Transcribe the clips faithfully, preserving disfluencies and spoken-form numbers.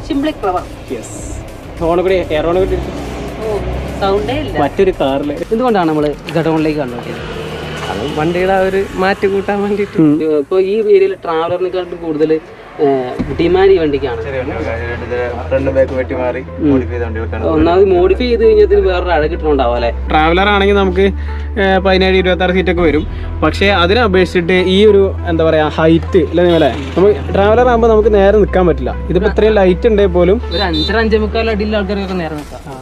Simply clever. Yes. Horn കൂടി air horn കൂടി സൗണ്ടേ ഇല്ല മറ്റൊരു കാറിൽ. എന്തുകൊണ്ടാണ് നമ്മൾ ഗഡോണിലേക്ക് കണ്ടുപിടിച്ചത്? അത് വണ്ടിയുടെ ഒരു മാറ്റ് കൂട്ടാൻ വേണ്ടിയിട്ട്. ഇപ്പോൾ ഈ ഏരിയയിൽ ട്രാവലറിനെക്കാട്ടും കൂടുതൽ ഡിമാൻഡ് ഈ വണ്ടിക്കാണ്. ഒന്നാമത് മോഡിഫൈ ചെയ്ത് കഴിഞ്ഞാൽ വേറൊരു അഴ കിട്ടണുണ്ടാവും അല്ലേ? ട്രാവലർ ആണെങ്കിൽ നമുക്ക് പതിനേഴ് ഇരുപത്തി ആറ് സീറ്റൊക്കെ വരും. പക്ഷേ അതിനെ അപേക്ഷിച്ചിട്ട് ഈ ഒരു എന്താ പറയുക ഹൈറ്റ് അല്ലേ നിങ്ങളെ നമുക്ക് ട്രാവലർ ആകുമ്പോൾ നമുക്ക് നേരെ നിൽക്കാൻ പറ്റില്ല. ഇതിപ്പോൾ ഇത്രയും ലൈറ്റ് ഉണ്ടെങ്കിൽ പോലും ഒരു അഞ്ചര അഞ്ചേ മുക്കാൽ അടിയിലുള്ള ആൾക്കാർക്കൊക്കെ നേരെ നിൽക്കാം.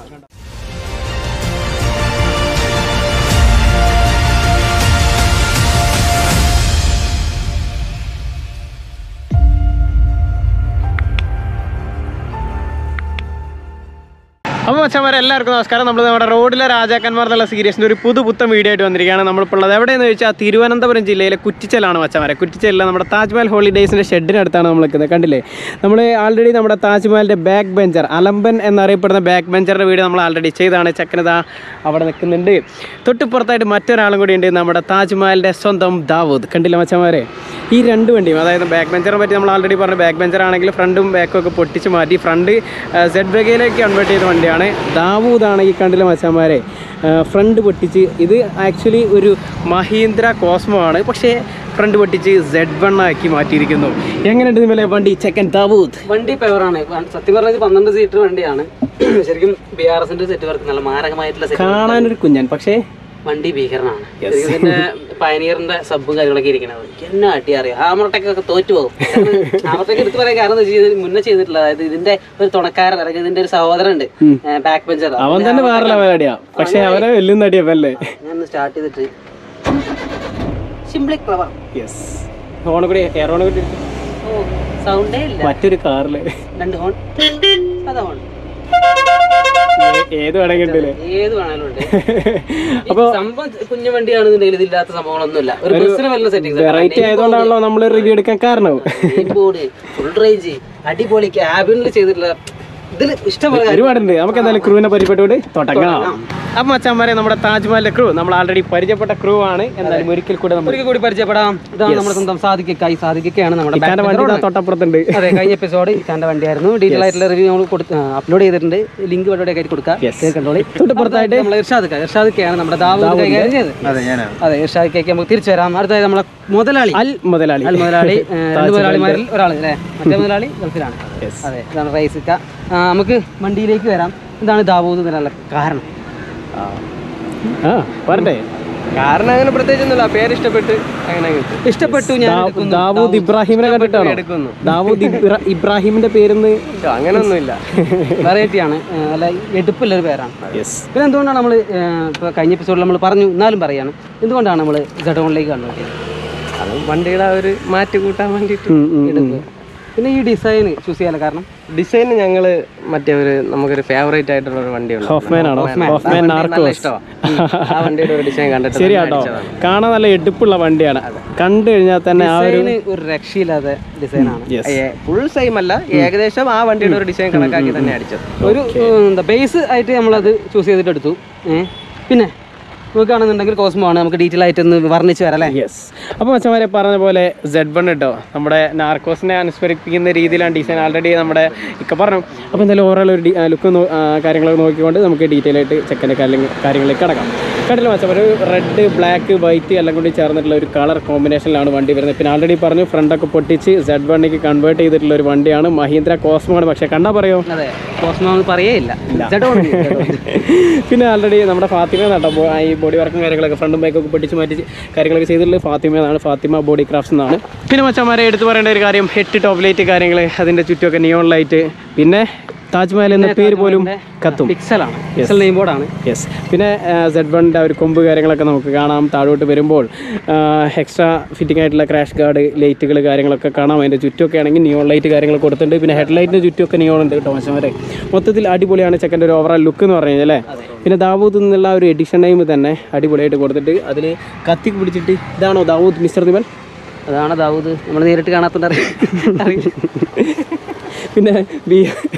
അപ്പോൾ മച്ചന്മാരെ എല്ലാവർക്കും നമസ്കാരം. നമ്മൾ നമ്മുടെ റോഡിലെ രാജാക്കന്മാർ എന്നുള്ള സീരീസിൻ്റെ ഒരു പുതുപുത്തൻ വീഡിയോ ആയിട്ട് വന്നിരിക്കുകയാണ്. നമ്മളിപ്പോൾ ഉള്ളത് എവിടെയെന്ന് ചോദിച്ചാൽ തിരുവനന്തപുരം ജില്ലയിലെ കുറ്റിച്ചലാണ് മച്ചന്മാരെ. കുറ്റിച്ചലിലെ നമ്മുടെ താജ്മഹൽ ഹോളിഡേയ്സിൻ്റെ ഷെഡിനടുത്താണ് നമ്മൾ നിൽക്കുന്നത്. കണ്ടില്ലേ, നമ്മൾ ആൾറെഡി നമ്മുടെ താജ്മഹലിൻ്റെ ബാക്ക് ബെഞ്ചർ അലമ്പൻ എന്നറിയപ്പെടുന്ന ബാക്ക് ബെഞ്ചറിൻ്റെ വീഡിയോ നമ്മൾ ആൾറെഡി ചെയ്താണ്. ചക്കനത അവിടെ നിൽക്കുന്നുണ്ട്. തൊട്ടിപ്പുറത്തായിട്ട് മറ്റൊരാളും കൂടി ഉണ്ട്, നമ്മുടെ താജ്മഹലിൻ്റെ സ്വന്തം ദാവൂദ്. കണ്ടില്ല മച്ചന്മാരെ, ഈ രണ്ട് വണ്ടിയും അതായത് ബാക്ക് ബെഞ്ചറിനെ പറ്റി നമ്മൾ ആൾറെഡി പറഞ്ഞു. ബാക്ക് ബെഞ്ചർ ആണെങ്കിൽ ഫ്രണ്ടും ബാക്കും ഒക്കെ പൊട്ടിച്ച് മാറ്റി ഫ്രണ്ട് സെഡ് ബ്രേക്കിലേക്ക് കൺവേർട്ട് ചെയ്ത വണ്ടിയാണ്. ദാവൂദാണ് ഈ കണ്ടില്ല മച്ചാന്മാരെ ഫ്രണ്ട് പൊട്ടിച്ച്. ഇത് ആക്ച്വലി ഒരു മഹീന്ദ്ര കോസ്മോ ആണ്, പക്ഷേ ഫ്രണ്ട് പൊട്ടിച്ച് സെഡ് വൺ ആക്കി മാറ്റിയിരിക്കുന്നു. എങ്ങനെയുണ്ട് നിങ്ങളെ വണ്ടി ചെക്കൻ ദാവൂദ്? വണ്ടി പവറാണ്. സത്യം പറഞ്ഞാൽ പന്ത്രണ്ട് സീറ്റർ വണ്ടിയാണ്. ശരിക്കും ബി ആർ എസിന്റെ സെറ്റ് വർക്ക് നല്ല മാരകമായിട്ടുള്ള കാണാനൊരു കുഞ്ഞൻ, പക്ഷേ വണ്ടി ഭീകരനാണ്. ഇതിന്റെ പയനിയറിന്റെ സബും കാര്യങ്ങളൊക്കെ ഇരിക്കണത് എന്നെ അട്ടി അറിയാം. ഹാമർടെക്കൊക്കെ തോറ്റു പോകും. ഹാമർടെക്ക് എടുത്ത് പറയാൻ കാരണം എന്താ വെച്ചാൽ മുന്നേ ചെയ്തിട്ടുള്ള അതായത് ഇതിന്റെ ഒരു തുണക്കാരൻ അല്ലെങ്കിൽ ഇതിന്റെ ഒരു സഹോദരൻ ഉണ്ട് ബാക്ക് ബെഞ്ചർ. അവൻ തന്നെ വേറെ ലെവലടിയാ, പക്ഷെ അവനെ വെല്ലുന്നടിയല്ലേ. ഞാൻ സ്റ്റാർട്ട് ചെയ്തിട്ട് സിംപ്ലി ക്ലവർ. യെസ്. ഹോൺ കൂടി എയർ ഹോൺ കൂടി സൗണ്ടേ ഇല്ല മറ്റൊരു കാറില്. രണ്ട് ഹോൺ അതാ ഹോൺ ഏത് വേണമെങ്കിലേ ഏത് വേണേലും ഉണ്ട്. അപ്പൊ സംഭവം കുഞ്ഞു വണ്ടിയാണെന്നുണ്ടെങ്കിൽ ഇതില്ലാത്ത സംഭവങ്ങളൊന്നുമില്ല. ഒരു ബസ്സിന് വല്ല സെറ്റിംഗ് വെറൈറ്റി ആയതുകൊണ്ടാണല്ലോ നമ്മൾ റിവ്യൂ എടുക്കാൻ കാരണം. ബോർഡ് ഫുൾ റേഞ്ച് അടിപൊളി ക്യാബിനിൽ ചെയ്തിട്ടുള്ള ഇതിൽ ഇഷ്ടംപോലെ ഒരുപാടുണ്ട്. നമുക്ക് എന്തായാലും ക്രൂവിനെ പരിചയപ്പെട്ടുകൊണ്ട് തുടങ്ങാം. അപ്പം മച്ചാന്മാരെ നമ്മുടെ താജ്മഹലിലെ ക്രൂ നമ്മൾ ആൾറെഡി പരിചയപ്പെട്ട ക്രൂ ആണ്. എന്തായാലും ഒരിക്കൽ കൂടെ ഒരിക്കൽ കൂടി പരിചയപ്പെടാം. ഇതാണ് നമ്മുടെ സ്വന്തം സാദിക്കായി. സാദിക്കാണ് നമ്മുടെ വണ്ടി തൊട്ടപ്പുറത്തുണ്ട്. അതെ, കഴിഞ്ഞ എപ്പിസോഡ് ഇക്കാന്റെ വണ്ടിയായിരുന്നു. ഡീറ്റെയിൽ ആയിട്ടുള്ള റിവ്യൂ നമ്മൾ അപ്ലോഡ് ചെയ്തിട്ടുണ്ട്. ലിങ്ക് വഴിയോടെ കയറ്റി കൊടുക്കാം. തൊട്ടപ്പുറത്തായിട്ട് നമ്മൾ ഇർഷാദ് ഇർഷാദിക്കാണ് നമ്മുടെ ദാവൂദ് കൈകാര്യം ചെയ്തത്. അതെ, ഇർഷാദിക്കേക്ക് നമുക്ക് തിരിച്ചു വരാം. അടുത്തായി നമ്മളെ മുതലാളി അൽ മുതലാളി അൽ മുതലാളി രണ്ട് മുതലാളിമാരിൽ ഒരാൾ അല്ലേ, മറ്റേ മുതലാളി ഗൾഫിലാണ്. അതെ, ഇതാണ് റൈസിക്ക. നമുക്ക് വണ്ടിയിലേക്ക് വരാം. എന്താണ് ദാവൂദ് എന്നുള്ള കാരണം? പറഞ്ഞേ കാരണം അങ്ങനെ പ്രത്യേകിച്ചൊന്നുമില്ല, പേര് ഇഷ്ടപ്പെട്ട് അങ്ങനെ ഇഷ്ടപ്പെട്ടു. ഞാൻ ദാവൂദ് ഇബ്രാഹിമിനെ കണ്ടിട്ടാണ് എടുക്കുന്നു. ദാവൂദ് ഇബ്രാഹിമിന്റെ പേരെന്ന് അങ്ങനെയൊന്നുമില്ല, വെറൈറ്റിയാണ്, അല്ല എടുപ്പുള്ളൊരു പേരാണ്. പിന്നെ എന്തുകൊണ്ടാണ് നമ്മൾ ഇപ്പോൾ കഴിഞ്ഞ എപ്പിസോഡിൽ നമ്മൾ പറഞ്ഞു, എന്നാലും പറയാണ്, എന്തുകൊണ്ടാണ് നമ്മൾ ഗഡോണിലേക്ക് കണ്ടുപിടിച്ചത്? അത് വണ്ടിയുടെ ഒരു മാറ്റ് കൂട്ടാൻ വേണ്ടിയിട്ട് എടുപ്പ്. പിന്നെ ഈ ഡിസൈൻ ചൂസ് ചെയ്യാൻ കാരണം ഡിസൈൻ ഞങ്ങൾ മറ്റേ ഒരു നമുക്കൊരു ഫേവറേറ്റ് ആയിട്ടുള്ള ഒരു വണ്ടിയാണ്. ആ വണ്ടിയുടെ ഒരു ഡിസൈൻ കണ്ടിട്ട് ശരിയാട്ടോ, കാണാൻ നല്ല എടുപ്പുള്ള വണ്ടിയാണ്. കണ്ടു കഴിഞ്ഞാൽ തന്നെ ആ ഒരു ഒരു രക്ഷയില്ലാത്ത ഡിസൈനാണ്. ഫുൾ സെയിം അല്ല, ഏകദേശം ആ വണ്ടിയുടെ ഒരു ഡിസൈൻ കണക്കാക്കി തന്നെ അടിച്ചത്. ഒരു എന്താ ബേസ് ആയിട്ട് നമ്മളത് ചൂസ് ചെയ്തിട്ട് എടുത്തു. പിന്നെ നോക്കുകയാണെന്നുണ്ടെങ്കിൽ കോസ്മോ ആണ്. നമുക്ക് ഡീറ്റെയിൽ ആയിട്ട് ഒന്ന് വർണ്ണിച്ച് വരാം അല്ലേ? യെസ്. അപ്പോൾ മച്ചന്മാരെ പറഞ്ഞ പോലെ സെഡ് വൺ കേട്ടോ, നമ്മുടെ നാർക്കോസിനെ അനുസ്മരിപ്പിക്കുന്ന രീതിയിലാണ് ഡിസൈൻ. ആൾറെഡി നമ്മുടെ ഇക്ക പറഞ്ഞു. അപ്പോൾ എന്തായാലും ഓവറോൾ ഒരു ലുക്ക് കാര്യങ്ങളൊക്കെ നോക്കിക്കൊണ്ട് നമുക്ക് ഡീറ്റെയിൽ ആയിട്ട് ചെക്കൻ്റെ കാര്യങ്ങളിലേക്ക് കടക്കാം. കണ്ടില്ല മച്ചാ, ഒരു റെഡ് ബ്ലാക്ക് വൈറ്റ് എല്ലാം കൂടി ചേർന്നിട്ടുള്ള ഒരു കളർ കോമ്പിനേഷനിലാണ് വണ്ടി വരുന്നത്. പിന്നെ ആൾറെഡി പറഞ്ഞു ഫ്രണ്ടൊക്കെ പൊട്ടിച്ച് സെഡ് വണ്ണിക്ക് കൺവേർട്ട് ചെയ്തിട്ടുള്ള ഒരു വണ്ടിയാണ്. മഹീന്ദ്ര കോസ്മോ ആണ്. പക്ഷേ കണ്ടാൽ പറയോ? അതെ, കോസ്മോ പറയേയില്ല. പിന്നെ ആൾറെഡി നമ്മുടെ ഫാത്തിമ നട്ടോ ഈ ബോഡി വർക്കും കാര്യങ്ങളൊക്കെ ഫ്രണ്ടും ബാക്കൊക്കെ പൊട്ടിച്ച് മാറ്റി കാര്യങ്ങളൊക്കെ ചെയ്തിട്ടുള്ളത് ഫാത്തിമ എന്നാണ്. ഫാത്തിമ ബോഡി ക്രാഫ്റ്റ്സ് എന്നാണ്. പിന്നെ മച്ചന്മാരെ എടുത്തു പറയേണ്ട ഒരു കാര്യം, ഹെഡ് ടോപ്പ് ലൈറ്റ് കാര്യങ്ങൾ, അതിൻ്റെ ചുറ്റുമൊക്കെ നിയോൺ ലൈറ്റ്, പിന്നെ താജ്മഹൽ എന്ന പേര് പോലും കത്തും. പിക്സലാണ്, പിക്സൽ നെയിം ബോർഡാണ്. യെസ്. പിന്നെ സെഡ് വണ്ണിൻ്റെ ഒരു കൊമ്പ് കാര്യങ്ങളൊക്കെ നമുക്ക് കാണാം. താഴോട്ട് വരുമ്പോൾ എക്സ്ട്രാ ഫിറ്റിംഗ് ആയിട്ടുള്ള ക്രാഷ് ഗാർഡ് ലൈറ്റുകൾ കാര്യങ്ങളൊക്കെ കാണാം. അതിൻ്റെ ചുറ്റുമൊക്കെ ആണെങ്കിൽ നിയോൺ ലൈറ്റ് കാര്യങ്ങളൊക്കെ കൊടുത്തിട്ടുണ്ട്. പിന്നെ ഹെഡ് ലൈറ്റിൻ്റെ ചുറ്റുമൊക്കെ നിയോൺ ഉണ്ട് കേട്ടോ മച്ചന്മാരെ. മൊത്തത്തിൽ അടിപൊളിയാണ് ചെക്കൻ്റെ ഒരു ഓവറോൾ ലുക്ക് എന്ന് പറഞ്ഞു കഴിഞ്ഞാൽ അല്ലേ. പിന്നെ ദാവൂദ് എന്നുള്ള ഒരു എഡിഷൻ നെയിം തന്നെ അടിപൊളിയായിട്ട് കൊടുത്തിട്ട് അതിൽ കത്തി പിടിച്ചിട്ട് ഇതാണോ ദാവൂദ് മിസ്റ്റർ ദിമൽ? അതാണ് ദാവൂദ്, നമ്മൾ നേരിട്ട് കാണാത്തോണ്ട് അറിയില്ല. പിന്നെ ബി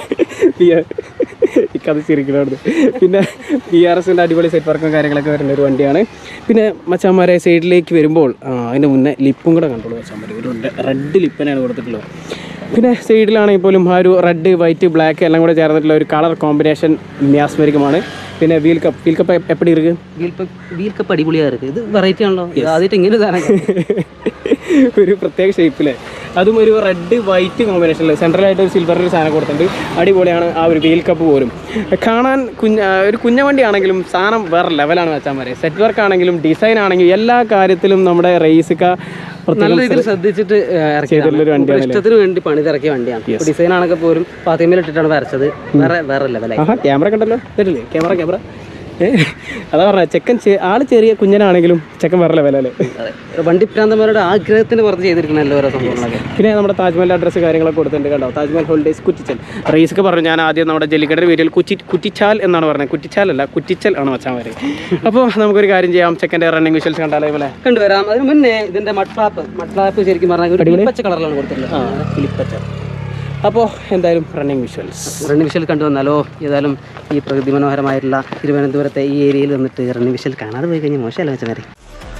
ഇക്കത് ചിരിക്കണത്. പിന്നെ ബി ആർ എസിൻ്റെ അടിപൊളി സെറ്റ് വർക്കും കാര്യങ്ങളൊക്കെ വരുന്ന ഒരു വണ്ടിയാണ്. പിന്നെ മച്ചാന്മാരെ സൈഡിലേക്ക് വരുമ്പോൾ അതിൻ്റെ മുന്നേ ലിപ്പും കൂടെ കണ്ടോളൂ മച്ചാന്മാരെ. ഒരു റെഡ് ലിപ്പനാണ് കൊടുത്തിട്ടുള്ളത്. പിന്നെ സൈഡിലാണെങ്കിൽ പോലും ആ ഒരു റെഡ് വൈറ്റ് ബ്ലാക്ക് എല്ലാം കൂടെ ചേർന്നിട്ടുള്ള ഒരു കളർ കോമ്പിനേഷൻ മ്യാസ്മരികമാണ്. പിന്നെ വീൽ കപ്പ് വീൽ കപ്പ് എപ്പടി ഇருக்கு വീൽ കപ്പ് അടിപൊളിயாக இருக்குது. ഇത് വെറൈറ്റി ആണല്ലോ, ആദ്യമായിട്ട് ഇങ്ങനെ ഒരു പ്രത്യേക ഷേപ്പിലെ അതും ഒരു റെഡ് വൈറ്റ് കോമ്പിനേഷനിൽ സെൻട്രലായിട്ട് ഒരു സിൽവറിൽ ഒരു സാധനം കൊടുത്തിട്ടുണ്ട്. അടിപൊളിയാണ് ആ ഒരു വീൽ കപ്പ് പോലും. കാണാൻ കുഞ്ഞ ഒരു കുഞ്ഞ വണ്ടിയാണെങ്കിലും സാധനം വേറെ ലെവലാണ് വെച്ചാൽ മതി. സെറ്റ് വർക്ക് ആണെങ്കിലും ഡിസൈൻ ആണെങ്കിലും എല്ലാ കാര്യത്തിലും നമ്മുടെ റേസിക്ക നല്ല രീതിയിൽ ശ്രദ്ധിച്ചിട്ട് ഇഷ്ടത്തിന് വേണ്ടി പണിതിറക്കിയ വണ്ടിയാണ്. ഡിസൈൻ ആണൊക്കെ പോലും പാത്തിമേൽ ഇട്ടിട്ടാണ് വരച്ചത്. വേറെ വേറെ ലെവലായി. ക്യാമറ കണ്ടല്ലോ, തരില്ലേ ക്യാമറ ക്യാമറ അതാ പറഞ്ഞ ചെക്കൻ ആള് ചെറിയ കുഞ്ഞനാണെങ്കിലും ചെക്കൻ വേറെ ലെവലല്ലേ. വണ്ടി പ്രാന്തന്മാരുടെ ആഗ്രഹത്തിന് പുറത്ത് ചെയ്തിരിക്കണല്ലോ ഓരോ സംഭവങ്ങളൊക്കെ. പിന്നെ നമ്മുടെ താജ്മഹൽ അഡ്രസ്സ് കാര്യങ്ങളൊക്കെ കൊടുത്തിട്ടുണ്ട് കണ്ടോ. താജ്മഹൽ ഹോളിഡേയ്സ് കുറ്റിച്ചൽ. റേസൊക്കെ പറഞ്ഞു ഞാൻ ആദ്യം നമ്മുടെ ജല്ലിക്കട്ട വീഡിയോയിൽ കുറ്റി കുറ്റിച്ചാൽ എന്നാണ് പറഞ്ഞത്. കുറ്റിച്ചാൽ അല്ല കുറ്റിച്ചൽ ആണ് വെച്ചാൽ മതി. അപ്പോൾ നമുക്കൊരു കാര്യം ചെയ്യാം, ചെക്കൻ്റെ റണ്ണിങ് വിഷ്വൽസ് കണ്ടാലോ പോലെ കണ്ടുവരാം. അതിന് മുന്നേ ഇതിന്റെ മട്ട്ലാപ്പ് മട്ട്ലാപ്പ് ശരിക്കും പറഞ്ഞാൽ പച്ച കളറിലാണ് കൊടുത്തിട്ടുള്ളത്. ആ കിളിപ്പച്ച. അപ്പോൾ എന്തായാലും റണ്ണിങ് വിഷ്വൽസ് റണ്ണിങ് വിഷ്വൽ കണ്ടുവന്നാലോ. ഏതായാലും ഈ പ്രകൃതി മനോഹരമായിട്ടുള്ള തിരുവനന്തപുരത്തെ ഈ ഏരിയയിൽ വന്നിട്ട് റണ്ണിങ് വിഷ്വൽ കാണാതെ പോയി കഴിഞ്ഞാൽ മോശമല്ല വെച്ചാൽ മതി.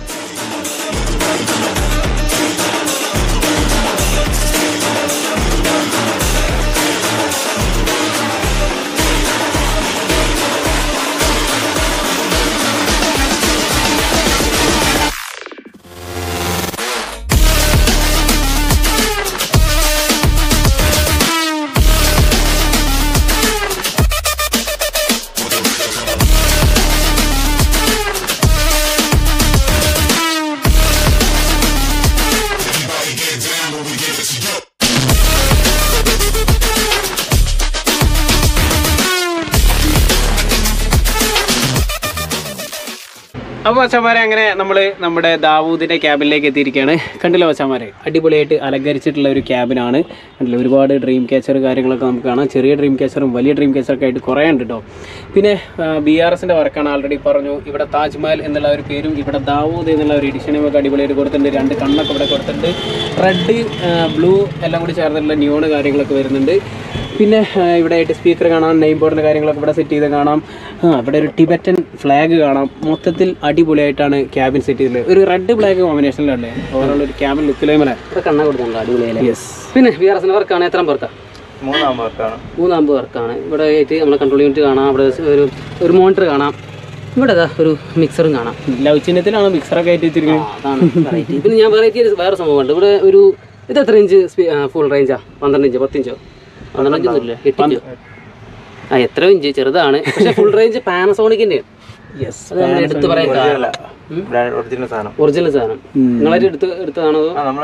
അപ്പോൾ വച്ചാമാരെ അങ്ങനെ നമ്മൾ നമ്മുടെ ദാവൂദിൻ്റെ ക്യാബിനിലേക്ക് എത്തിയിരിക്കുകയാണ്. കണ്ടില്ല വച്ചാമാരെ, അടിപൊളിയായിട്ട് അലങ്കരിച്ചിട്ടുള്ള ഒരു ക്യാബിനാണ്. കണ്ടില്ല ഒരുപാട് ഡ്രീം ക്യാച്ചർ കാര്യങ്ങളൊക്കെ നമുക്ക് കാണാം. ചെറിയ ഡ്രീം ക്യാച്ചറും വലിയ ഡ്രീം ക്യാച്ചറൊക്കെ ആയിട്ട് കുറേ ഉണ്ട് കേട്ടോ. പിന്നെ ബി ആർ എസിൻ്റെ വർക്കാണ് ആൾറെഡി പറഞ്ഞു. ഇവിടെ താജ്മഹൽ എന്നുള്ള ഒരു പേരും ഇവിടെ ദാവൂദ് എന്നുള്ള ഒരു എഡിഷനും ഒക്കെ അടിപൊളിയായിട്ട് കൊടുത്തിട്ടുണ്ട്. രണ്ട് കണ്ണൊക്കെ ഇവിടെ കൊടുത്തിട്ടുണ്ട്. റെഡ് ബ്ലൂ എല്ലാം കൂടി ചേർന്നിട്ടുള്ള ന്യൂണ് കാര്യങ്ങളൊക്കെ വരുന്നുണ്ട്. പിന്നെ ഇവിടെ ആയിട്ട് സ്പീക്കർ കാണാം, നെയിം ബോർഡിൻ്റെ കാര്യങ്ങളൊക്കെ ഇവിടെ സെറ്റ് ചെയ്ത് കാണാം. ആ ഇവിടെ ഒരു ടിബറ്റൻ ഫ്ലാഗ് കാണാം. മൊത്തത്തിൽ അടിപൊളിയായിട്ടാണ് ക്യാബിൻ സെറ്റ് ചെയ്തിട്ടുള്ളത്. ഒരു റെഡ് ബ്ലാക്ക് കോമ്പിനേഷനിലല്ലേ ഓവറോൾ ഒരു ക്യാബിൻ ലുക്കിലേ മേലെ കണ്ണ കൊടുക്കുന്നുണ്ട് അടിപൊളിയായി. യെസ്. പിന്നെ ബി ആർ എസിൻ്റെ വർക്കാണ് എത്ര പേർക്കാണ്? മൂന്നാം വർക്കാണ്. മൂന്നാം വർക്കാണ്. ഇവിടെ ആയിട്ട് നമ്മളെ കൺട്രോൾ യൂണിറ്റ് കാണാം. ഇവിടെ ഒരു ഒരു മോണിറ്റർ കാണാം. ഇവിടെ അതാ ഒരു മിക്സറും കാണാം. ലവ് ചിഹ്നത്തിലാണ് മിക്സറൊക്കെ ആയിട്ട് വെച്ചിരിക്കുന്നത്. അതാണ് വെറൈറ്റി. പിന്നെ ഞാൻ വെറൈറ്റി വേറെ സംഭവമുണ്ട്. ഇവിടെ ഒരു ഇത് എത്ര ഇഞ്ച് ഫുൾ റേഞ്ചാ? പന്ത്രണ്ട് ഇഞ്ചോ പത്തിഞ്ചോ? പന്ത്രണ്ട് ഇഞ്ചൊന്നുമില്ല, എട്ട് ഇഞ്ചോ? ആ എത്ര ഇഞ്ച് ചെറുതാണ്. പക്ഷെ ഫുൾ റേഞ്ച് പാനസോണിക്കിൻ്റെ എടുത്ത് പറയാൻ ഒറിജിനൽ സാധനം. നിങ്ങളായിട്ട് എടുത്ത് എടുത്തതാണോ?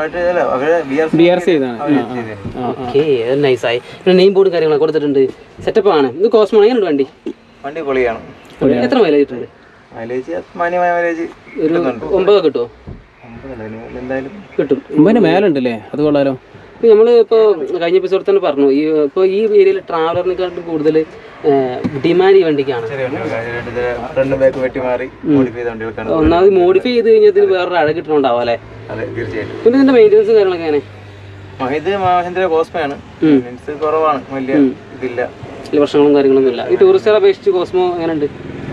ഓക്കെ, നൈസായി. പിന്നെ നെയിം ബോർഡ് കാര്യങ്ങളൊക്കെ കൊടുത്തിട്ടുണ്ട്. സെറ്റപ്പ് ആണ്. ഇത് കോസ്മോ എങ്ങനെയുണ്ട് വണ്ടി? വണ്ടി പൊളിയാണ്. എത്ര മൈലേജ് കിട്ടുന്നുണ്ട്? ഒരു ഒമ്പത് കിട്ടുമോ? കിട്ടും. ഒമ്പതിന് മേലുണ്ടല്ലേ, അത് കൊള്ളാലോ. ഇപ്പോൾ നമ്മൾ ഇപ്പോൾ കഴിഞ്ഞ എപ്പിസോഡിൽ തന്നെ പറഞ്ഞു, ഈ ഇപ്പോൾ ഈ ഏരിയയിൽ ട്രാവലറിനെക്കാട്ടും കൂടുതൽ ഡിമാൻഡ് ഈ വണ്ടിക്കാണ്. ഒന്നാമത് മോഡിഫൈ ചെയ്ത് കഴിഞ്ഞാൽ വേറൊരു അഴ കിട്ടണുണ്ടാവും അല്ലേ? പിന്നെ ഇതിന്റെ മെയിൻ്റെനൻസും കാര്യങ്ങളൊക്കെ എങ്ങനെ? വലിയ പ്രശ്നങ്ങളും കാര്യങ്ങളൊന്നും ഇല്ല. ഈ ടൂറിസ്റ്റുകളെ അപേക്ഷിച്ച് കോസ്മോ എങ്ങനെയുണ്ട്?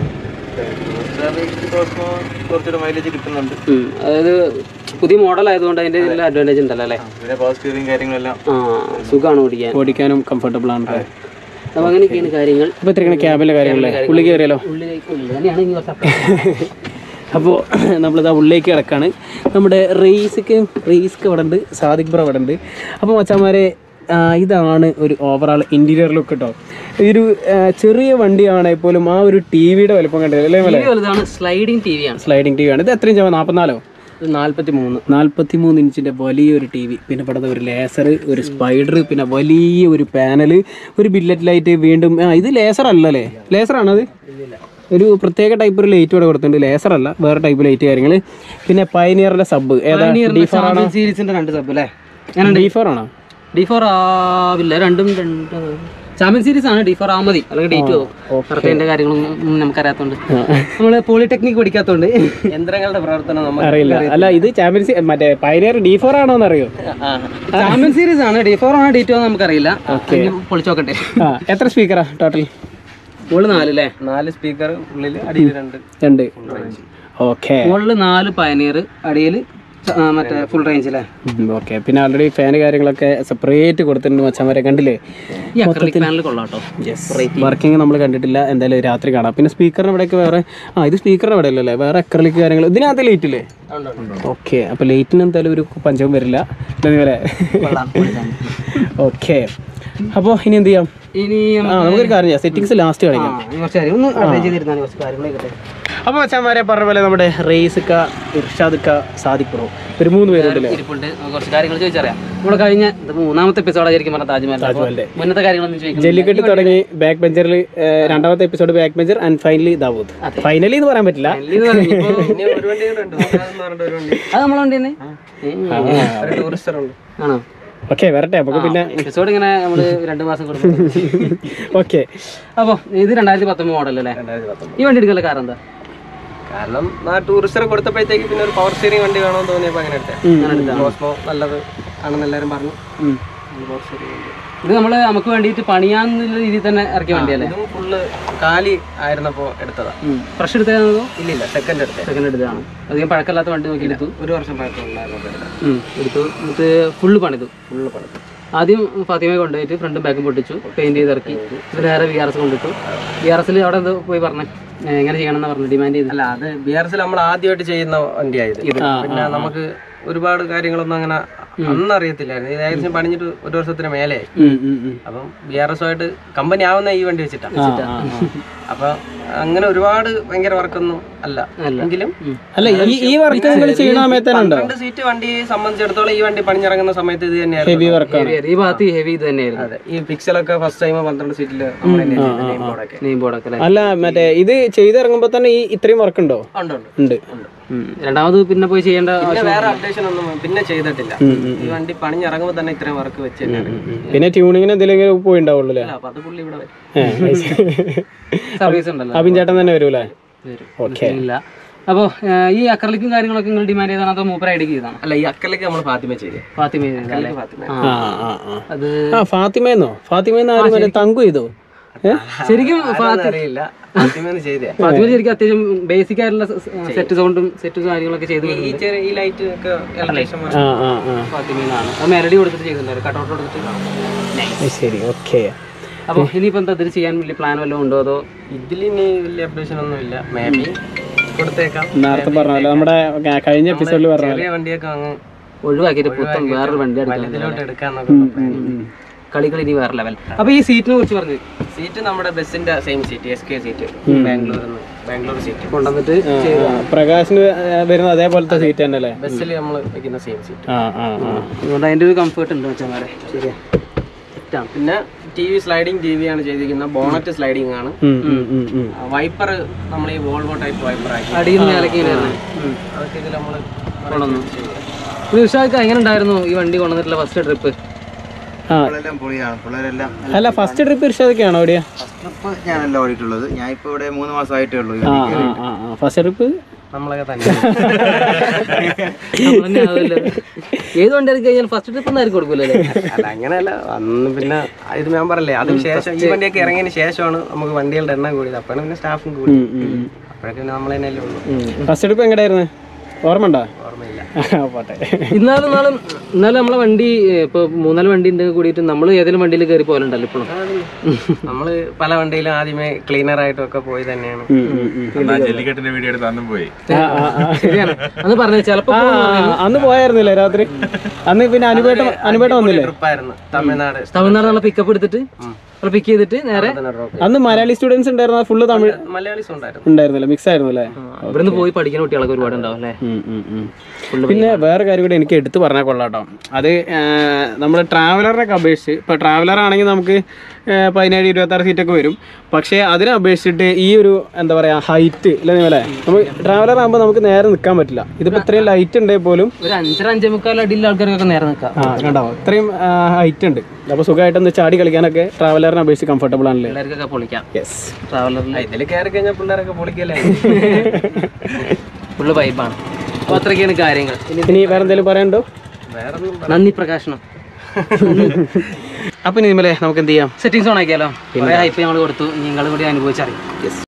അതായത് പുതിയ മോഡൽ ആയതുകൊണ്ട് അതിന്റെ അഡ്വാൻറ്റേജ് ഉണ്ടല്ലോ അല്ലേ? ആ സുഖമാണ് ഓടിക്കാൻ, ഓടിക്കാനും കംഫർട്ടബിൾ ആണ്. അപ്പൊ അങ്ങനെയൊക്കെയാണ് കാര്യങ്ങൾ. അപ്പോൾ ഇത്രയാണ് ക്യാബിലെ കാര്യങ്ങളല്ലേ? ഉള്ളിൽ കയറിയാലോ? അപ്പോൾ നമ്മളിതാ ഉള്ളിലേക്ക് കിടക്കാണ്. നമ്മുടെ റേസ്ക്ക് റേസ്ക്ക് ഇവിടെ ഉണ്ട്, സാദിഖ് ബ്രോ ഇവിടെ ഉണ്ട്. അപ്പോൾ മച്ചാന്മാരെ ഇതാണ് ഒരു ഓവറാൾ ഇൻറ്റീരിയർ ലുക്ക് കേട്ടോ. ഒരു ചെറിയ വണ്ടിയാണ് പോലും ആ ഒരു ടി വിയുടെ വലുപ്പം കണ്ടല്ലേ? സ്ലൈഡിങ് ടി വി ആണ്. സ്ലൈഡിങ് ടി വി ആണ്. ഇത് എത്രയും ഇഞ്ചാണ്? നാൽപ്പത്തിനാലോ നാൽപ്പത്തി മൂന്ന് നാൽപ്പത്തി മൂന്ന് ഇഞ്ചിൻ്റെ വലിയൊരു ടി വി. പിന്നെ ഇവിടെ ഒരു ലേസർ, ഒരു സ്പൈഡർ, പിന്നെ വലിയ ഒരു പാനൽ, ഒരു ബില്ലറ്റ് ലൈറ്റ്. വീണ്ടും ആ ഇത് ലേസർ അല്ലല്ലേ? ലേസറാണ് അത്. ഒരു പ്രത്യേക ടൈപ്പ് ഒരു ലൈറ്റ് ഇവിടെ കൊടുത്തിട്ടുണ്ട്. ലേസർ അല്ല, വേറെ ടൈപ്പ് ലൈറ്റ് കാര്യങ്ങൾ. പിന്നെ പയനിയറിന്റെ സബ് ഏതാ? ഡി ഫോർ ആണോ? സീരീസിന്റെ രണ്ട് സബ് അല്ലേ? ഡി ഫോർ ആണോ? ഡി ഫോർ ആവില്ല, രണ്ടും രണ്ട് ചാമ്പ്യൻ സീരീസ് ആണ്. ഡി ഫോർ ആ മതി, അല്ലെങ്കിൽ ഡി ടു ആവും. കാര്യങ്ങളൊന്നും നമുക്കറിയാത്തോണ്ട്, നമ്മള് പോളിടെക്നിക് പഠിക്കാത്തോണ്ട് യന്ത്രങ്ങളുടെ പ്രവർത്തനം നമുക്ക് അറിയില്ല. അല്ല ഇത് ചാമ്പ്യൻ മറ്റേ പയനിയർ ഡി ഫോർ ആണോ എന്നറിയോ? ചാമ്പ്യൻ സീരീസ് ആണ്. ഡി ഫോർ ആണോ ഡി ടു ആണോ നമുക്കറിയില്ല. പൊളിച്ചോക്കട്ടെ. എത്ര സ്പീക്കറാ ടോട്ടൽ? മുകളിൽ നാല് അല്ലേ? നാല് സ്പീക്കർ, ഉള്ളിൽ അടിയിൽ രണ്ട് രണ്ട് ഓക്കെ. മുകളിൽ നാല് പയനിയർ, അടിയിൽ മറ്റേ ഫുൾ റേഞ്ച് അല്ലേ. ഓക്കെ. പിന്നെ ആൾറെഡി ഫാന് കാര്യങ്ങളൊക്കെ സെപ്പറേറ്റ് കൊടുത്തിട്ടുണ്ട് മച്ചാന്മാരെ, കണ്ടില്ലേ? ഈ അക്രിലിക് പാനൽ കൊള്ളാം കേട്ടോ. വർക്കിംഗ് നമ്മൾ കണ്ടിട്ടില്ല, എന്തായാലും രാത്രി കാണാം. പിന്നെ സ്പീക്കറിന് ഇവിടെയൊക്കെ വേറെ, ആ ഇത് സ്പീക്കറിന് ഇവിടെ അല്ലല്ലേ, വേറെ അക്രിലിക് കാര്യങ്ങൾ. ഇതിനകത്ത് ലൈറ്റ് ഇല്ലേ? ഓക്കെ. അപ്പോൾ ലൈറ്റിന് എന്തായാലും ഒരു പഞ്ചവും വരില്ല ഇതേപോലെ. ഓക്കെ. അപ്പോൾ ഇനി എന്ത് ചെയ്യാം? ഇനി ആ നമുക്കൊരു കാര്യം ചെയ്യാം, സെറ്റിങ്സ് ലാസ്റ്റ് കാണിക്കാം. അപ്പോൾ മച്ചാന്മാരെ പറഞ്ഞ പോലെ നമ്മുടെ റെയ്സിക്ക, ഇർഷാദിക്ക, സാദിഖ് ബ്രോ ഒരു മൂന്ന് പേരുണ്ടല്ലേ. കുറച്ച് കാര്യങ്ങൾ ചോദിച്ചറിയാം. നമ്മുടെ കഴിഞ്ഞ മൂന്നാമത്തെ എപ്പിസോഡായിരിക്കും പറഞ്ഞ താജ്മഹൽ. താജ്മഹലിന്റെ മുന്നത്തെ കാര്യങ്ങളൊന്നും ചോദിക്കും. ജല്ലിക്കെട്ട് തുടങ്ങി, ബാക്ക് ബെഞ്ചറിൽ രണ്ടാമത്തെ episode back bencher and finally Dawood. Finally എന്ന് പറയാൻ പറ്റില്ല. അത് നമ്മളെ വണ്ടി തന്നെ ആണോ? ഓക്കെ, വരട്ടെ. നമുക്ക് പിന്നെ എപ്പിസോഡ് ഇങ്ങനെ നമ്മള് രണ്ടു മാസം കൊടുക്കും. ഓക്കെ. അപ്പോൾ ഇത് രണ്ടായിരത്തി പത്തൊമ്പത് മോഡൽ അല്ലേ? ഈ വണ്ടി എടുക്കല്ലേ കാരണം എന്താ? കാരണം ആ ടൂറിസ്റ്റർ കൊടുത്തപ്പോഴത്തേക്ക് പിന്നെ ഒരു പവർ സ്റ്റിയറിംഗ് വണ്ടി വേണമെന്ന് തോന്നിയപ്പോൾ അങ്ങനെ എടുത്തത്. മോസ്മോ നല്ലത് ആണെന്ന് എല്ലാവരും പറഞ്ഞു. പവർ സ്റ്റിയറിംഗ് വണ്ടി ഇത് നമ്മള് നമുക്ക് വേണ്ടിയിട്ട് പണിയാന്നുള്ള രീതിയിൽ തന്നെ ഇറക്കിയ വണ്ടിയല്ലേ? ഇതും ഫുള്ള് കാലി ആയിരുന്നപ്പോ എടുത്തതാ. ഫ്രഷ് എടുത്തതാണോ? ഇല്ലില്ല, സെക്കൻഡ് എടുത്തത്. സെക്കൻഡ് എടുത്തതാണ്. അധികം പഴക്കമില്ലാത്ത വണ്ടി നോക്കി എടുത്തു. ഒരു വർഷം പഴക്കമുണ്ടായിരുന്നു എടുത്തു. എന്നിട്ട് ഫുള്ള് പണിതു. ഫുള്ള് പണിതു. ആദ്യം ഫാത്തിമയെ കൊണ്ടുപോയിട്ട് ഫ്രണ്ടും ബാക്കും പൊട്ടിച്ചു, പെയിന്റ് ചെയ്ത് ഇറക്കി. ഇത് നേരെ ബി ആർ എസ് കൊണ്ടിട്ടു. ബി ആർ എസിൽ അവിടെ എന്താ പോയി പറഞ്ഞു എങ്ങനെ ചെയ്യണമെന്ന് പറഞ്ഞു ഡിമാൻഡ് ചെയ്തു. അല്ല, അത് ബി ആർ എസിൽ നമ്മൾ ആദ്യമായിട്ട് ചെയ്യുന്ന വണ്ടിയായത്. പിന്നെ നമുക്ക് ഒരുപാട് കാര്യങ്ങളൊന്നും അങ്ങനെ അന്ന് അറിയത്തില്ലായിരുന്നു. ഇത് ഏകദേശം പണിഞ്ഞിട്ട് ഒരു വർഷത്തിന് മേലെ. അപ്പം ബി ആർ എസ് ആയിട്ട് കമ്പനി ആവുന്ന ഈ വണ്ടി വെച്ചിട്ടാണ്. അപ്പൊ അങ്ങനെ ഒരുപാട് ഭയങ്കര വർക്കൊന്നും അല്ല. എങ്കിലും അല്ല ഈ വർക്ക് രണ്ട് സീറ്റ് വണ്ടിയെ സംബന്ധിച്ചിടത്തോളം ഈ വണ്ടി പണിഞ്ഞിറങ്ങുന്ന സമയത്ത് ഇത് തന്നെയായിരുന്നു ഹെവി വർക്കാണ്. ഈ ഭാഗത്ത് ഹെവി ഇത് തന്നെയായിരുന്നു. അതെ, ഈ പിക്സലൊക്കെ ഫസ്റ്റ് ടൈം പന്ത്രണ്ട് സീറ്റില് നെയിം ബോർഡൊക്കെ. അല്ല മറ്റേ ഇത് ചെയ്തിറങ്ങുമ്പോ തന്നെ ഈ ഇത്രയും വർക്ക് ഉണ്ടോ? ഉണ്ട്. രണ്ടാമത് പിന്നെ പോയി ചെയ്യേണ്ട വേറെ അപ്ഡേഷൻ ഒന്നും പിന്നെ ചെയ്തിട്ടില്ല. ഈ വണ്ടി പണിഞ്ഞിറങ്ങുമ്പോ തന്നെ ഇത്രയും വർക്ക് വെച്ച് തന്നെയാണ്. പിന്നെ ട്യൂണിങ്ങിന് എന്തെങ്കിലും പോയിണ്ടാവുള്ളൂ അല്ലേ? അപ്പൊ അത് പുള്ളി ഇവിടെ സർവീസ് ഉണ്ടല്ലോ. അബിൻ ചേട്ടൻ തന്നെ വരൂലേ? ഓക്കെ. ഇല്ല. അപ്പോൾ ഈ അക്രലിക്കും കാര്യങ്ങളൊക്കെ നിങ്ങൾ ഡിമാൻഡ് ചെയ്താണ് അതോ മൂപ്പർ ഐഡിയ ചെയ്താണ്? അല്ല, ഈ അക്കലേക്ക് നമ്മൾ ഫാത്തിമ ചെയ്തേ. ഫാത്തിമ അത് ഫാത്തിമയെന്നോ? ഫാത്തിമയെന്ന് ആരും മറ്റേ തങ്കു ചെയ്തോ? ശരിക്കും അറിയില്ല. ഫാത്തിമ ചെയ്തേ. ഫാത്തിമ ശരിക്കും അത്യാവശ്യം ബേസിക് ആയിട്ടുള്ള സെറ്റ് സൗണ്ടും സെറ്റും കാര്യങ്ങളൊക്കെ ചെയ്ത് ഈ ലൈറ്റ് ഒക്കെ ഫാത്തിമയാണ്. അത് മെലഡി കൊടുത്തിട്ട് ചെയ്തിട്ടുണ്ടായിരുന്നു, കട്ടൗട്ട് കൊടുത്തിട്ട്. ശരി, ഓക്കെ. അപ്പോൾ ഇനിയിപ്പോൾ എന്താ ഇതിൽ ചെയ്യാൻ വലിയ പ്ലാൻ വല്ലതും ഉണ്ടോ? അതോ ഇതിലിനി വലിയ അപ്ഡേഷൻ ഒന്നും ഇല്ല. മേ ബി കൊടുത്തേക്കാം. നേരത്തെ പറഞ്ഞല്ലോ, നമ്മുടെ കഴിഞ്ഞ എപ്പിസോഡിൽ പറഞ്ഞ ചെറിയ വണ്ടിയൊക്കെ അങ്ങ് ഒഴിവാക്കിയിട്ട് പുത്തൻ വേറൊരു വണ്ടി ഇതിലോട്ട് എടുക്കാന്നൊക്കെ. കളികൾ ഇനി വേറെ ലെവൽ. അപ്പോൾ ഈ സീറ്റിനെ കുറിച്ച് പറഞ്ഞു. സീറ്റ് നമ്മുടെ ബസ്സിന്റെ same seat, S K seat, Bangalore Bangalore seat കൊണ്ടുവന്നിട്ട് പ്രകാശിന് വരുന്ന അതേപോലത്തെ സീറ്റ് തന്നെ അല്ലേ? ബസ്സിൽ നമ്മൾ വെക്കുന്ന സെയിം സീറ്റ്. അതുകൊണ്ട് അതിൻ്റെ ഒരു കംഫർട്ട് ഉണ്ട് വെച്ചാൽ. ശരിയാ. പിന്നെ T V sliding T V ആണ് ചെയ്തിരിക്കുന്നത്. ബോണറ്റ് സ്ലൈഡിങ് ആണ്. വൈപ്പർ നമ്മൾ ഈ വോൾവോ ടൈപ്പ് വൈപ്പർ ആക്കി അടിയിൽ നിലക്കി അതൊക്കെ ഇതിൽ നമ്മൾ കൊണ്ടുവന്നു. ഉഷാക്ക് എങ്ങനെ ഉണ്ടായിരുന്നു ഈ വണ്ടി കൊണ്ടുവന്നിട്ടുള്ള ഫസ്റ്റ് ട്രിപ്പ്? അല്ല, ഫസ്റ്റ് ട്രിപ്പ് ഇർഷാദൊക്കെയാണോ ഓടിയ? ഞാനല്ല ഓടിയിട്ടുള്ളത്. ഞാൻ ഇപ്പൊ ഇവിടെ മൂന്ന് മാസമായിട്ടേ ഉള്ളൂ. ഫസ്റ്റ് ട്രിപ്പ് നമ്മളൊക്കെ തന്നെ. ഏത് വണ്ടി ഇറക്കി കഴിഞ്ഞാൽ ഫസ്റ്റ് ട്രിപ്പ് ഒന്നും ആയിരിക്കും കൊടുക്കൂലേ? അല്ല, അങ്ങനെയല്ല. അന്ന് പിന്നെ ഇത് ഞാൻ പറഞ്ഞില്ലേ, അതിന് ശേഷം ഈ വണ്ടിയൊക്കെ ഇറങ്ങിയതിന് ശേഷമാണ് നമുക്ക് വണ്ടികളുടെ എണ്ണം കൂടിയത്. അപ്പോഴാണ് പിന്നെ സ്റ്റാഫും കൂടി. അപ്പോഴൊക്കെ നമ്മൾ തന്നെയല്ലേ ഉള്ളൂ. ഫസ്റ്റ് ട്രിപ്പ് എങ്ങനെയായിരുന്നു? ഓർമ്മ ഉണ്ടോ? ഓർമ്മയില്ല. പോട്ടെ. ഇന്നാലും നാളും ഇന്നാലും നമ്മളെ വണ്ടി ഇപ്പൊ മൂന്നാല് വണ്ടി ഉണ്ടെങ്കിൽ കൂടിയിട്ട് നമ്മൾ ഏതെങ്കിലും വണ്ടിയിൽ കയറി പോലുണ്ടല്ലോ ഇപ്പോഴും. നമ്മള് പല വണ്ടിയിലും ആദ്യമേ ക്ലീനർ ആയിട്ടും ഒക്കെ പോയി തന്നെയാണ്. ജല്ലിക്കെട്ടിന്റെ വീഡിയോ എടുത്ത് അന്നും പോയി. ശരിയാണ്. അന്ന് പറഞ്ഞത് ചിലപ്പോ അന്ന് പോയായിരുന്നില്ലേ രാത്രി? അന്ന് പിന്നെ അനുപേട്ട അനുപേട്ട വന്നില്ലേ? ട്രിപ്പായിരുന്നു തമിഴ്നാട്. തമിഴ്നാട് നമ്മളെ പിക്കപ്പ് എടുത്തിട്ട് പിക്ക് ചെയ്തിട്ട് നേരെ അന്ന് മലയാളി സ്റ്റുഡൻസ് ഉണ്ടായിരുന്നു, ഫുള്ള് തമിഴ് മലയാളീസ് ഉണ്ടായിരുന്നു ഉണ്ടായിരുന്നല്ലേ, മിക്സ് ആയിരുന്നു അല്ലേ? ഇവിടുന്ന് പോയി പഠിക്കുന്ന കുട്ടികളൊക്കെ ഒരുപാട് ഉണ്ടാവും അല്ലേ? പിന്നെ വേറെ കാര്യം കൂടി എനിക്ക് എടുത്ത് പറഞ്ഞാൽ കൊള്ളാട്ടോ. അത് നമ്മുടെ ട്രാവലറിനൊക്കെ അപേക്ഷിച്ച് ഇപ്പോൾ ട്രാവലർ ആണെങ്കിൽ നമുക്ക് പതിനേഴ് ഇരുപത്താറ് സീറ്റൊക്കെ വരും. പക്ഷേ അതിനെ അപേക്ഷിച്ചിട്ട് ഈ ഒരു എന്താ പറയുക ഹൈറ്റ് ഇല്ലേ അല്ലേ, നമുക്ക് ട്രാവലർ ആകുമ്പോൾ നമുക്ക് നേരെ നിൽക്കാൻ പറ്റില്ല. ഇതിപ്പോൾ ഇത്രയും ലൈറ്റ് ഉണ്ടെങ്കിൽ പോലും ഒരു അഞ്ചര അഞ്ചേ മുക്കാൽ അടിയിൽ ആൾക്കാർക്കൊക്കെ നേരെ നിൽക്കാം. ആ കണ്ടാവും, ഇത്രയും ഹൈറ്റ് ഉണ്ട്. അപ്പോൾ സുഖമായിട്ടൊന്ന് ചാടി കളിക്കാനൊക്കെ ട്രാവലറിനെ അപേക്ഷിച്ച് കംഫർട്ടബിൾ ആണല്ലേ? പിള്ളേർക്കൊക്കെ പൊളിക്കാം. യെസ്, ട്രാവലറിൽ ഇതിൽ കയറി കഴിഞ്ഞാൽ പിള്ളേരൊക്കെ പൊളിക്കല്ലേ, ഫുള്ള് വൈബാണ്. അപ്പോൾ അത്രയൊക്കെയാണ് കാര്യങ്ങൾ. ഇനി വേറെ എന്തെങ്കിലും പറയാനുണ്ടോ? വേറൊന്നും നന്ദി പ്രകാശനം. അപ്പം ഇനി നിങ്ങളെ നമുക്ക് എന്ത് ചെയ്യാം, സെറ്റിങ്സ് ഓൺ ആക്കിയാലോ? കുറേ ഹൈപ്പ് ഞങ്ങൾ കൊടുത്തു, നിങ്ങൾ കൂടി അനുഭവിച്ചറിയാം. യെസ്.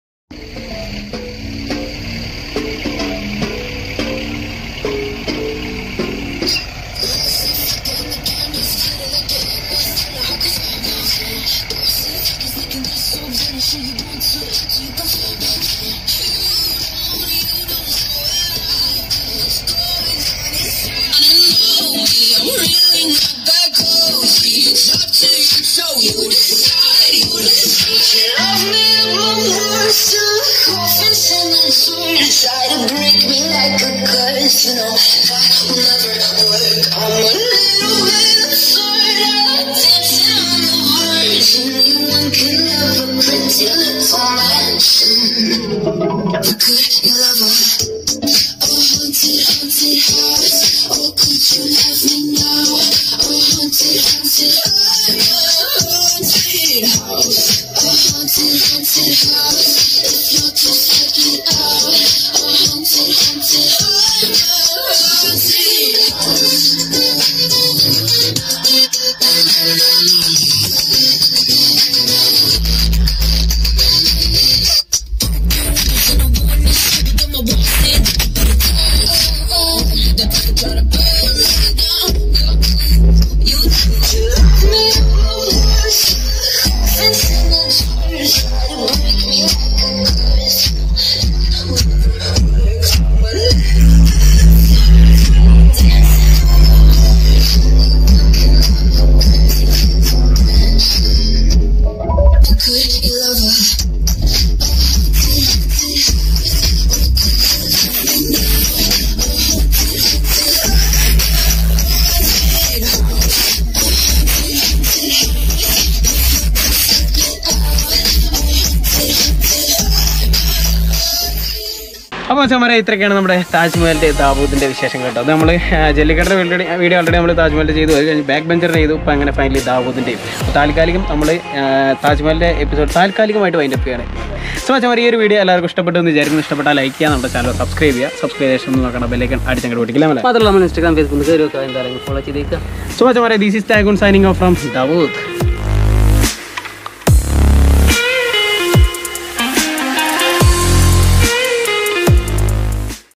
അപ്പോൾ ചമര ഇത്രയൊക്കെയാണ് നമ്മുടെ താജ്മഹലിൻ്റെ ദാവൂദിൻ്റെ വിശേഷം കേട്ടോ. അത് നമ്മൾ ജല്ലിക്കട്ടിൻ്റെ വീഡിയോ വീഡിയോ ഓൾറെഡി നമ്മൾ താജ്മഹലിൻ്റെ ചെയ്തു, അത് കഴിഞ്ഞ് ബാക്ക് ബെഞ്ചറിൻ്റെ ചെയ്തു, ഇപ്പോൾ അങ്ങനെ ഫൈനലി ദാവൂദിൻ്റെയും. താൽക്കാലികം നമ്മൾ താജ്മഹലിൻ്റെ എപ്പിസോഡ് താൽക്കാലികമായിട്ട് വൈൻഡ് അപ്പ് ചെയ്യാണ്. സോ ചമര ഈ ഒരു വീഡിയോ എല്ലാവർക്കും ഇഷ്ടപ്പെട്ടു എന്ന് വിചാരിക്കുന്നു. ഇഷ്ടപ്പെട്ടാൽ ലൈക്ക് ചെയ്യുക, നമ്മുടെ ചാനൽ സബ്സ്ക്രൈബ് ചെയ്യുക, സബ്സ്ക്രൈബ് ചെയ്ത് നോക്കണം, ബെല്ലൈക്കൺ അടിച്ചങ്ങോട്ട് പൊട്ടിക്കില്ല. മാത്രമല്ല നമ്മൾ ഇൻസ്റ്റാഗ്രാം ഫേസ്ബുക്ക് കയറി വെക്കുക, എന്തായാലും ഫോളോ ചെയ്തേക്കുക. സോ ചമര ദിസ് ഈസ് താഗുൻ സൈനിങ് ഓഫ് ഫ്രം ദാവൂദ്.